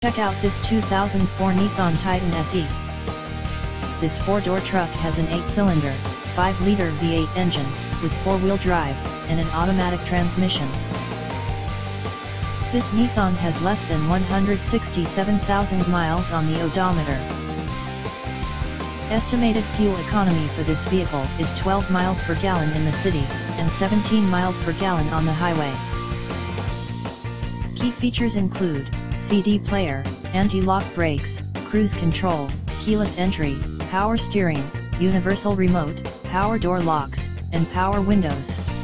Check out this 2004 Nissan Titan SE. This 4-door truck has an 8-cylinder, 5-liter V8 engine, with 4-wheel drive, and an automatic transmission. This Nissan has less than 167,000 miles on the odometer. Estimated fuel economy for this vehicle is 12 miles per gallon in the city, and 17 miles per gallon on the highway. Key features include CD player, anti-lock brakes, cruise control, keyless entry, power steering, universal remote, power door locks, and power windows.